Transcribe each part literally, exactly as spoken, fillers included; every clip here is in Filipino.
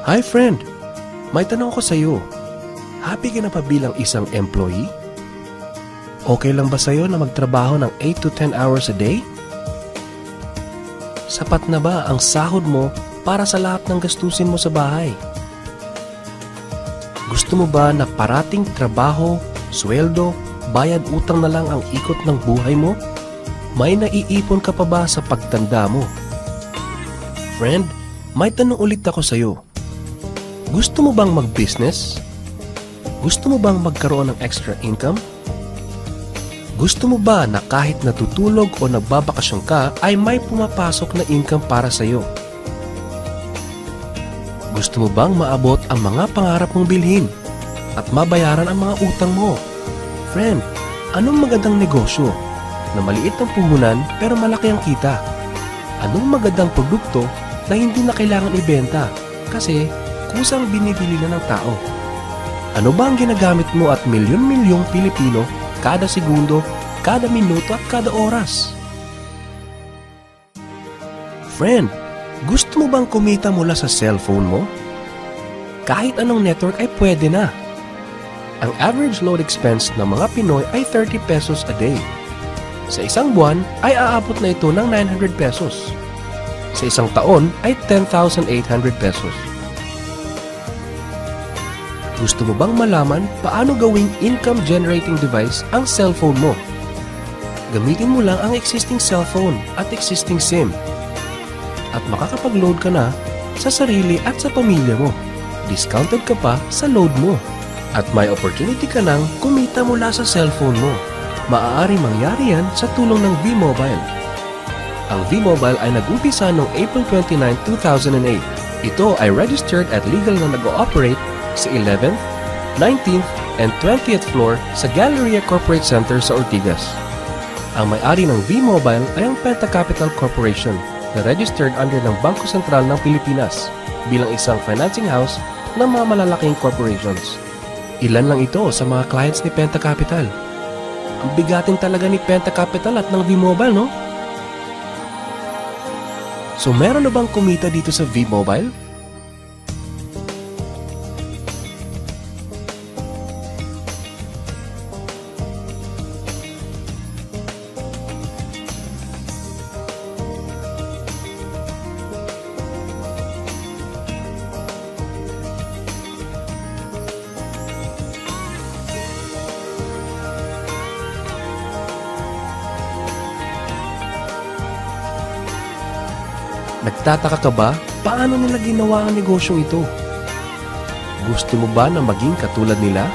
Hi friend, may tanong ko sa iyo. Happy ka na pa bilang isang employee? Okay lang ba sa iyo na magtrabaho ng eight to ten hours a day? Sapat na ba ang sahod mo para sa lahat ng gastusin mo sa bahay? Gusto mo ba na parating trabaho, sweldo, bayad utang na lang ang ikot ng buhay mo? May naiipon ka pa ba sa pagtanda mo? Friend, may tanong ulit ako sa iyo. Gusto mo bang mag-business? Gusto mo bang magkaroon ng extra income? Gusto mo ba na kahit natutulog o nagbabakasyon ka ay may pumapasok na income para sa iyo? Gusto mo bang maabot ang mga pangarap mong bilhin at mabayaran ang mga utang mo? Friend, anong magandang negosyo na maliit ang puhunan pero malaki ang kita? Anong magandang produkto na hindi na kailangan ibenta kasi kusang binibili na ng tao? Ano ba ang ginagamit mo at milyon-milyong Pilipino kada segundo, kada minuto at kada oras? Friend, gusto mo bang kumita mula sa cellphone mo? Kahit anong network ay pwede na. Ang average load expense ng mga Pinoy ay thirty pesos a day. Sa isang buwan ay aabot na ito ng nine hundred pesos. Sa isang taon ay ten thousand eight hundred pesos. Gusto mo bang malaman paano gawing income-generating device ang cellphone mo? Gamitin mo lang ang existing cellphone at existing SIM. At makakapag-load ka na sa sarili at sa pamilya mo. Discounted ka pa sa load mo. At may opportunity ka nang kumita mula sa cellphone mo. Maaari mangyari yan sa tulong ng V-Mobile. Ang V-Mobile ay nag-umpisa noong April twenty-ninth, two thousand eight. Ito ay registered at legal na nag-ooperate sa eleventh, nineteenth, and twentieth floor sa Galleria Corporate Center sa Ortigas. Ang may-ari ng V-Mobile ay ang Penta Capital Corporation na registered under ng Bangko Sentral ng Pilipinas bilang isang financing house ng mga malalaking corporations. Ilan lang ito sa mga clients ni Penta Capital. Ang bigatin talaga ni Penta Capital at ng V-Mobile, no? So meron na bang kumita dito sa V-Mobile? Nagtataka ka ba paano nila ginawa ang negosyong ito? Gusto mo ba na maging katulad nila?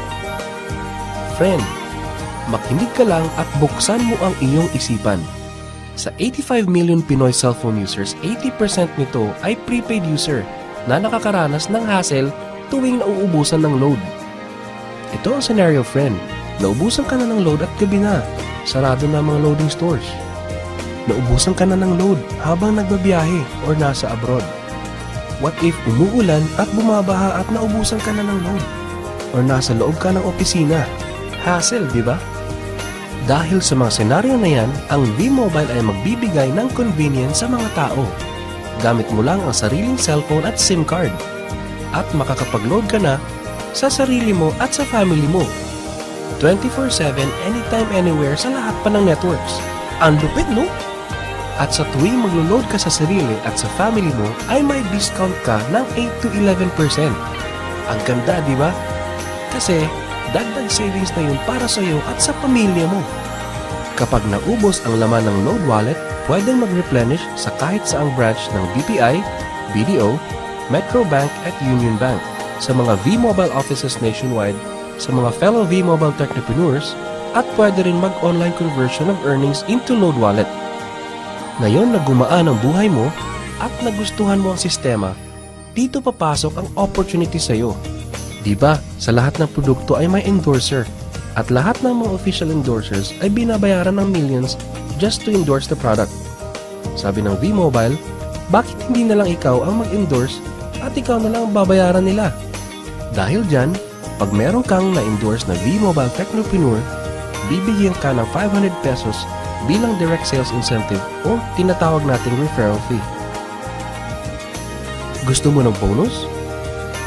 Friend, makinig ka lang at buksan mo ang iyong isipan. Sa eighty-five million Pinoy cellphone users, eighty percent nito ay prepaid user na nakakaranas ng hassle tuwing nauubusan ng load. Ito ang scenario, friend. Naubusan ka na ng load at gabi na. Sarado na ang mga loading stores. Naubusan ka na ng load habang nagbabiyahe or nasa abroad. What if umuulan at bumabaha at naubusan ka na ng load? Or nasa loob ka ng opisina? Hassle, di ba? Dahil sa mga senaryo na yan, ang V-Mobile ay magbibigay ng convenience sa mga tao. Gamit mo lang ang sariling cellphone at SIM card. At makakapag-load ka na sa sarili mo at sa family mo. twenty-four seven, anytime, anywhere sa lahat pa ng networks. Ang lupit, no? At sa tuwing maglo-load ka sa sarili at sa family mo, ay may discount ka ng eight to eleven percent. Ang ganda, di ba? Kasi dagdag savings na yun para sa iyo at sa pamilya mo. Kapag naubos ang laman ng load wallet, pwedeng mag-replenish sa kahit saang branch ng B P I, B D O, Metro Bank at Union Bank, sa mga V-Mobile offices nationwide, sa mga fellow V-Mobile technopreneurs, at pwede rin mag-online conversion of earnings into load wallet. Ngayon na gumaan ang buhay mo at nagustuhan mo ang sistema, dito papasok ang opportunity sa iyo. Diba, sa lahat ng produkto ay may endorser at lahat ng mga official endorsers ay binabayaran ng millions just to endorse the product. Sabi ng V-Mobile, bakit hindi na lang ikaw ang mag-endorse at ikaw na lang ang babayaran nila? Dahil dyan, pag meron kang na-endorse na V-Mobile Technopreneur, bibigyan ka ng five hundred pesos bilang direct sales incentive o tinatawag nating referral fee. Gusto mo ng bonus?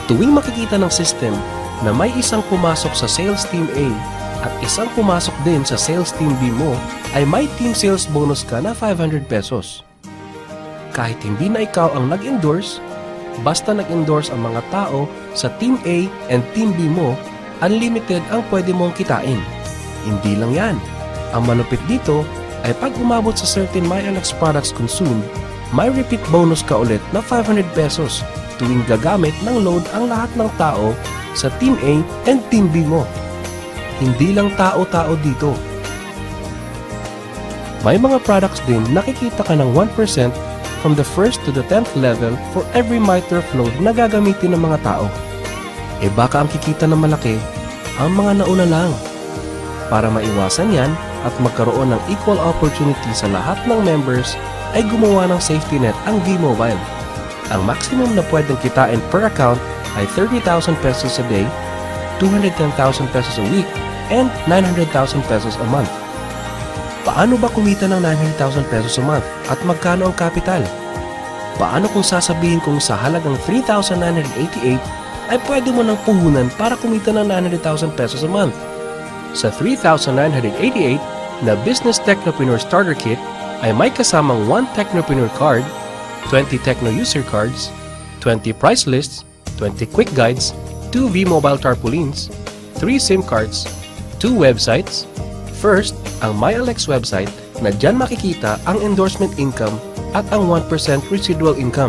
tuwing makikita ng system na may isang pumasok sa sales team A at isang pumasok din sa sales team B mo, ay may team sales bonus ka na five hundred pesos. Kahit hindi na ikaw ang nag-endorse, basta nag-endorse ang mga tao sa team A and team B mo, unlimited ang pwede mong kitain. Hindi lang yan. Ang malupit dito ay pag umabot sa certain MyLX products consumed, may repeat bonus ka ulit na five hundred pesos tuwing gagamit ng load ang lahat ng tao sa team A and team B mo. Hindi lang tao-tao dito. May mga products din nakikita ka ng one percent from the first to the tenth level for every MyTurf load na gagamitin ng mga tao. E baka ang kikita ng malaki, ang mga nauna lang. Para maiwasan yan at magkaroon ng equal opportunity sa lahat ng members, ay gumawa ng safety net ang V-Mobile. Ang maximum na pwedeng kitain per account ay thirty thousand pesos a day, two hundred ten thousand pesos a week, and nine hundred thousand pesos a month. Paano ba kumita ng nine hundred thousand pesos a month at magkano ang capital? Paano kung sasabihin kong sa halagang three thousand nine hundred eighty-eight ay pwede mo ng puhunan para kumita ng nine hundred thousand pesos a month? Sa three thousand nine hundred eighty-eight na Business Technopreneur Starter Kit ay may kasamang one Technopreneur card, twenty Techno User Cards, twenty price lists, twenty quick guides, two V-Mobile tarpaulins, three SIM cards, two websites. First, ang MyLX website na dyan makikita ang endorsement income at ang one percent residual income.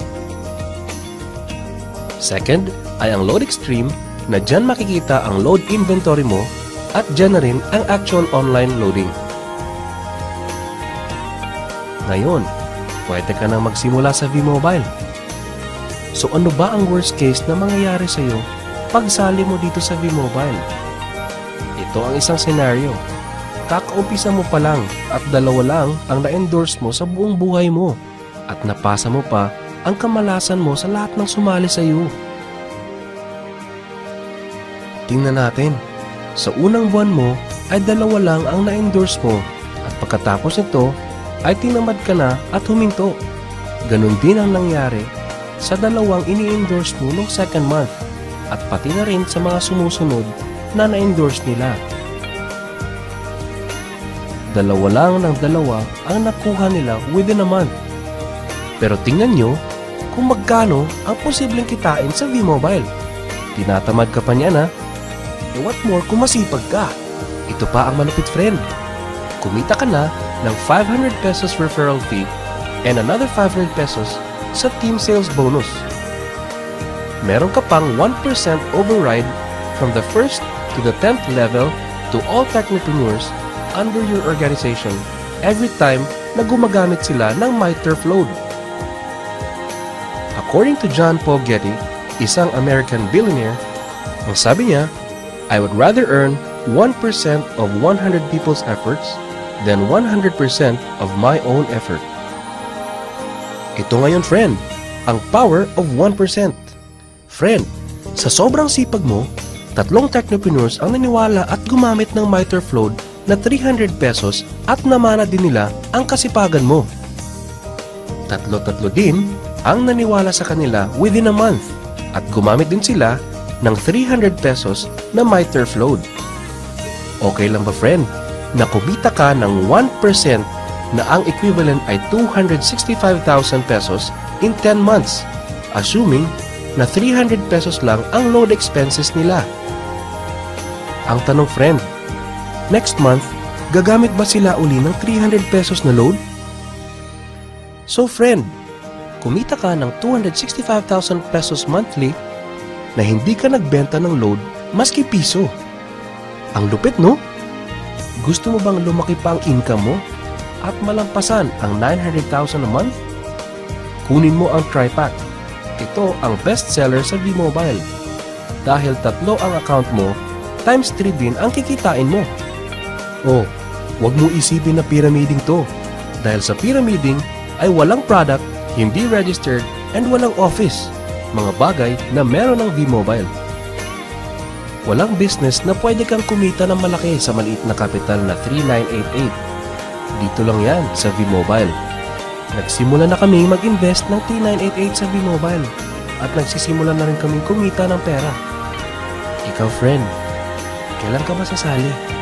Second, ay ang Load Extreme na dyan makikita ang load inventory mo at dyan na rin ang actual online loading. Ngayon, pwede ka nang magsimula sa V-Mobile. So ano ba ang worst case na mangyayari sa iyo pag sali mo dito sa V-Mobile? Ito ang isang senaryo. Kakaumpisa mo pa lang at dalawa lang ang na-endorse mo sa buong buhay mo at napasa mo pa ang kamalasan mo sa lahat ng sumali sa iyo. Tingnan natin. Sa unang buwan mo ay dalawa lang ang na-endorse mo at pagkatapos nito ay tinamad ka na at huminto. Ganon din ang nangyari sa dalawang ini-endorse mo noong second month at pati na rin sa mga sumusunod na na-endorse nila. Dalawa lang ng dalawa ang nakuha nila within a month. Pero tingnan nyo kung magkano ang posibleng kitain sa V-Mobile. Tinatamad ka pa niya na. E what more kung masipag ka? Ito pa ang malupit, friend. Kumita ka na ng five hundred pesos referral fee and another five hundred pesos sa team sales bonus. Meron ka pang one percent override from the first to the tenth level to all technopreneurs under your organization every time na gumagamit sila ng MyTurf load. According to John Paul Getty, isang American billionaire, ang sabi niya, I would rather earn one percent of one hundred people's efforts than one hundred percent of my own effort. Ito ngayon, friend, ang power of one percent. Friend, sa sobrang sipag mo, tatlong technopreneurs ang naniwala at gumamit ng MyTurf load na three hundred pesos at namana din nila ang kasipagan mo. Tatlo-tatlo din ang naniwala sa kanila within a month at gumamit din sila ng three hundred pesos na MyTurf load. Okay lang ba, friend, na kumita ka ng one percent na ang equivalent ay two hundred sixty-five thousand pesos in ten months, assuming na three hundred pesos lang ang load expenses nila? Ang tanong, friend, next month, gagamit ba sila uli ng three hundred pesos na load? So, friend, kumita ka ng two hundred sixty-five thousand pesos monthly na hindi ka nagbenta ng load maski piso. Ang lupit, no? Gusto mo bang lumaki pa ang income mo at malampasan ang nine hundred thousand a month? Kunin mo ang TriPack. Ito ang best seller sa V-Mobile. Dahil tatlo ang account mo, times three din ang kikitain mo. Oh, wag mo isipin na pyramiding to. Dahil sa pyramiding ay walang product, hindi registered, and walang office. Mga bagay na meron ng V-Mobile. Walang business na pwede kang kumita ng malaki sa maliit na kapital na three thousand nine hundred eighty-eight. Dito lang yan sa V-Mobile. Nagsimula na kami mag-invest ng three thousand nine hundred eighty-eight sa V-Mobile. at nagsisimula na rin kaming kumita ng pera. Ikaw, friend, kailan ka ba sasali?